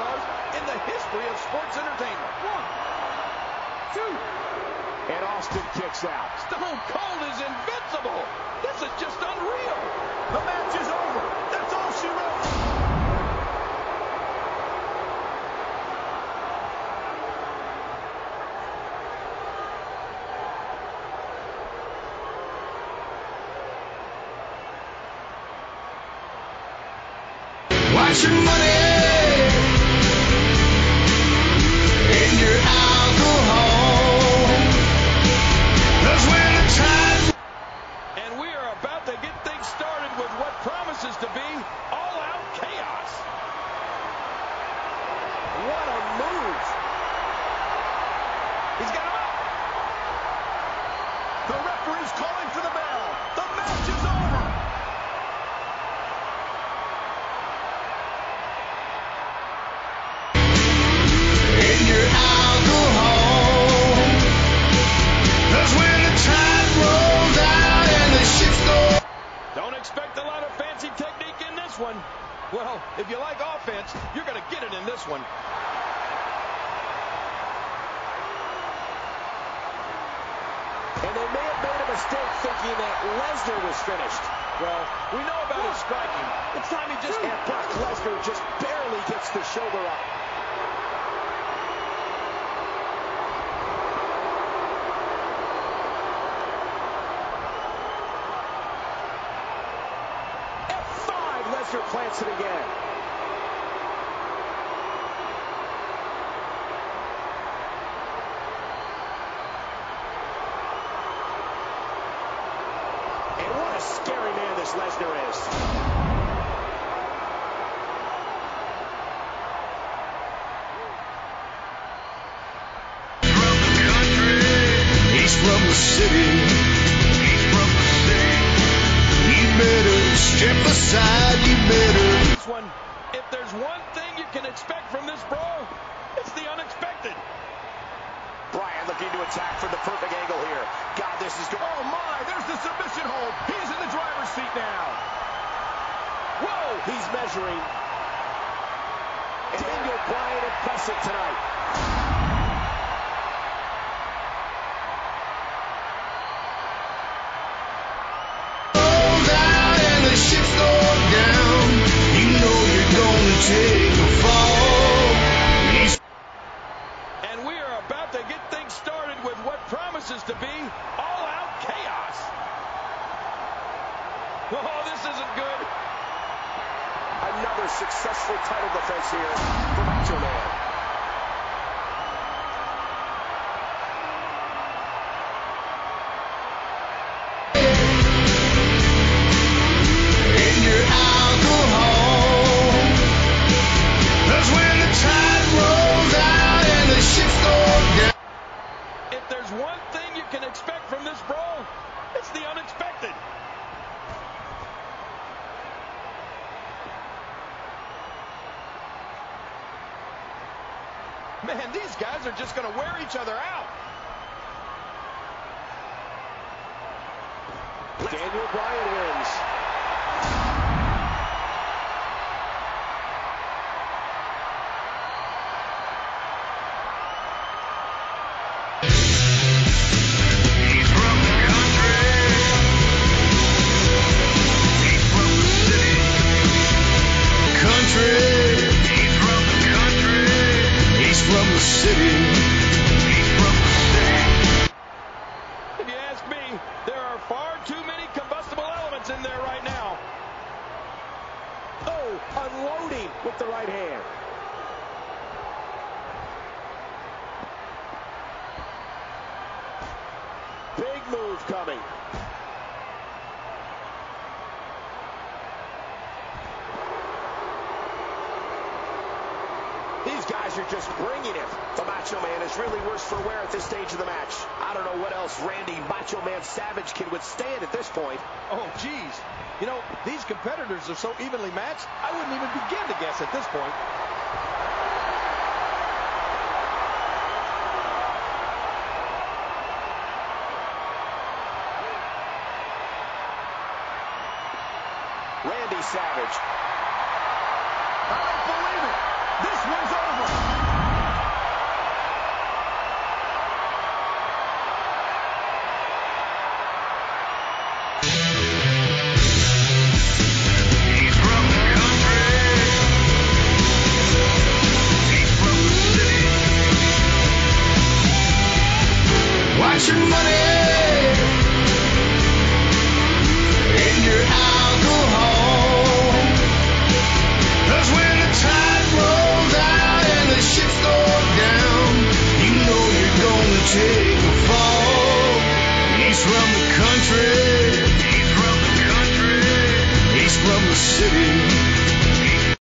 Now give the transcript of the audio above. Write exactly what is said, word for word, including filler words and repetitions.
superstars in the history of sports entertainment. One, two. And Austin kicks out. Stone Cold is invincible. This is just unreal. The match is over. That's all she wrote. Watch your money and your alcohol. That's when the time. And we are about to get things started with what promises to be all-out chaos. What a move. He's got him up. The referee's calling for the bell. The match is over. Don't expect a lot of fancy technique in this one. Well, if you like offense, you're going to get it in this one. And they may have made a mistake thinking that Lesnar was finished. Well, we know about his striking. It's time he just... And Brock Lesnar just barely gets the shoulder up. Lesnar plants it again. And what a scary man this Lesnar is. From the country, he's from the city. He's from the city. You better step aside, you better. This one, if there's one thing you can expect from this brawl, it's the unexpected. Bryan looking to attack for the perfect angle here. God, this is good. Oh my, there's the submission hold. He's in the driver's seat now. Whoa, he's measuring. Daniel Bryan impressive tonight. Take a fall. And we are about to get things started with what promises to be all-out chaos. Oh, this isn't good. Another successful title defense here for Macho Man. One thing you can expect from this brawl, it's the unexpected. Man, these guys are just going to wear each other out. Daniel Bryan wins. If you ask me, there are far too many combustible elements in there right now. Oh, unloading with the right hand. Big move coming. These guys are just bringing it. The Macho Man is really worse for wear at this stage of the match. I don't know what else Randy Macho Man Savage can withstand at this point. Oh, geez. You know, these competitors are so evenly matched, I wouldn't even begin to guess at this point. Randy Savage. I don't believe it. This one's your money and your alcohol. 'Cause when the tide rolls out and the ships go down, you know you're gonna take a fall. He's from the country, he's from the country, he's from the city.